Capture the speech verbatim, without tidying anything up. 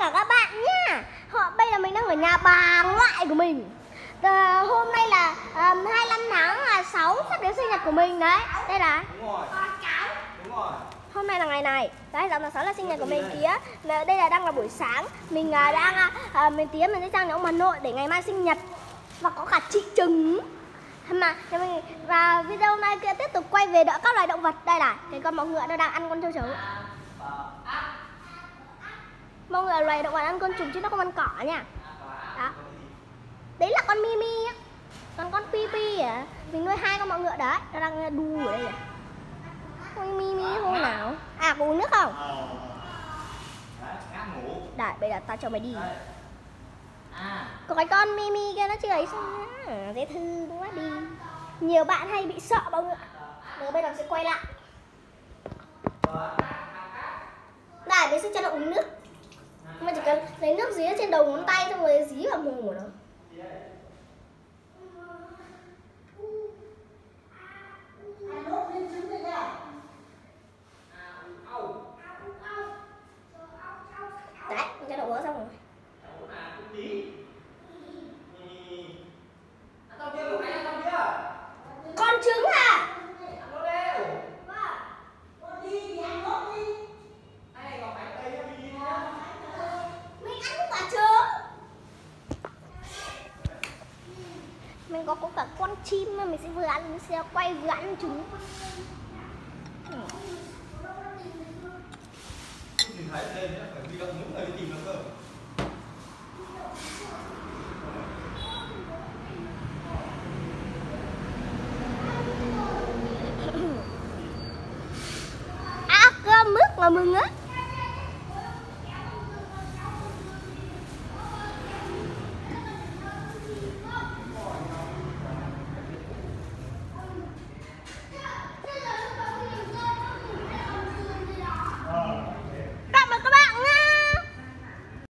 chào các bạn nhá. Họ bây giờ mình đang ở nhà bà ngoại của mình. Ờ, hôm nay là um, hai mươi lăm tháng sáu sắp đến sinh nhật của mình đấy. Đây là. Đúng rồi. Đúng rồi. Hôm nay là ngày này. Đấy, dạo tháng sáu là sinh nhật của mình tía. Đây là đang là buổi sáng. Mình uh, đang uh, mình tía mình sẽ sang nhà ông bà nội để ngày mai sinh nhật. Và có cả chị trứng. Mà mình và video hôm nay kia tiếp tục quay về đỡ các loài động vật. Đây là cái con bọ ngựa nó đang ăn con trâu chấu. Bọ ngựa là loài động vật ăn côn trùng chứ nó không ăn cỏ nha. Đó. Đấy là con Mimi á. Còn con Pi Pi à, mình nuôi hai con bọ ngựa đấy, nó đang đu ở đây à. Con Mimi hôm nào? À, có uống nước không? Đấy, bây giờ tao cho mày đi. Có cái con Mimi kia nó chưa ấy xong á, dễ thương quá đi. Nhiều bạn hay bị sợ bọ ngựa. Rồi bây giờ sẽ quay lại. Đây, mình sẽ cho nó uống nước. Mà chỉ cần lấy nước dí trên đầu ngón tay xong rồi dí vào mồm của nó. Đấy, mình cho nó uống xong rồi. Con trứng à? Mình có, có cả con chim mà mình sẽ vừa ăn, mình sẽ quay vừa ăn trứng. Nhìn thấy đây nhá, phải huy động những người đi tìm nó cơ. À, cơm mứt mà mừng á.